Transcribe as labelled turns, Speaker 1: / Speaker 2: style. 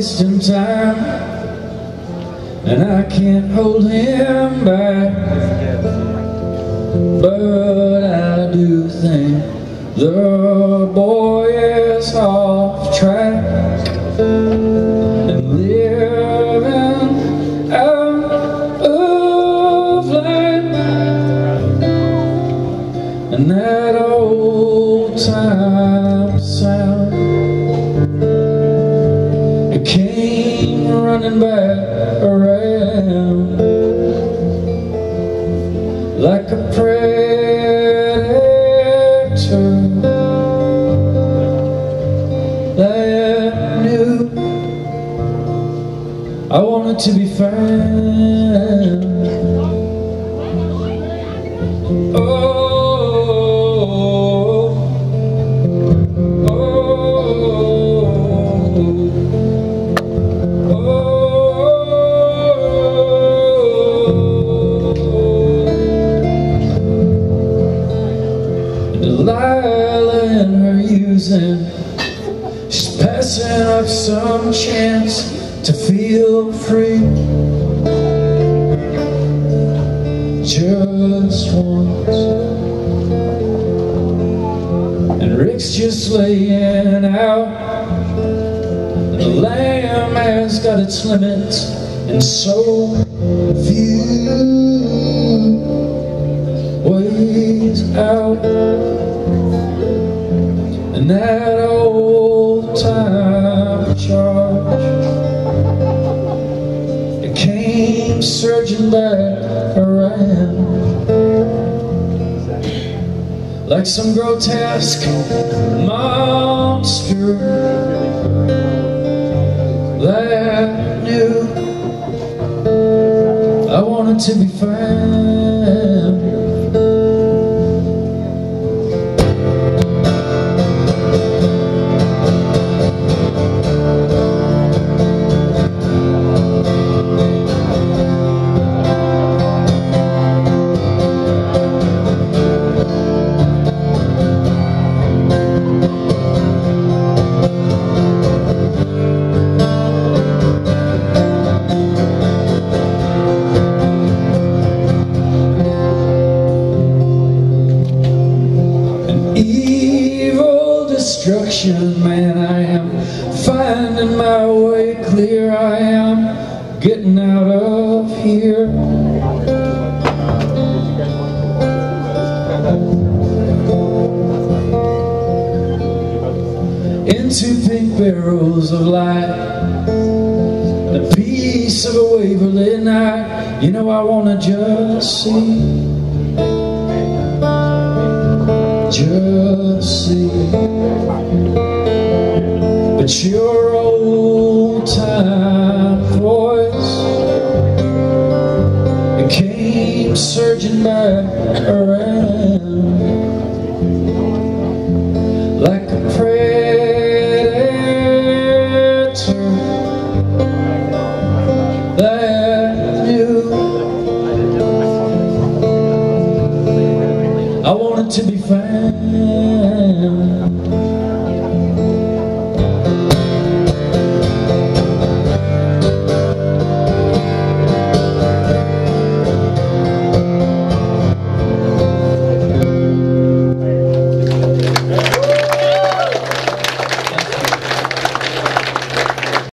Speaker 1: wasting time, and I can't hold him back. But I do think the boy is off track and living out of line. And that old time sound, it came running back around like a predator that knew I wanted to be found. Delilah and her using, she's passing up some chance to feel free. Just once, and Rick's just laying out, and the lamb has got its limits, and so few ways out. And that old time charge, it came surging back around like some grotesque monster that knew I wanted to be found. Destruction, man, I am finding my way clear. I am getting out of here. Into pink barrels of light, a piece of a Waverly night. You know I wanna just see. Just see, but your old time voice, it came surging back around like a predator that knew I wanted to be found.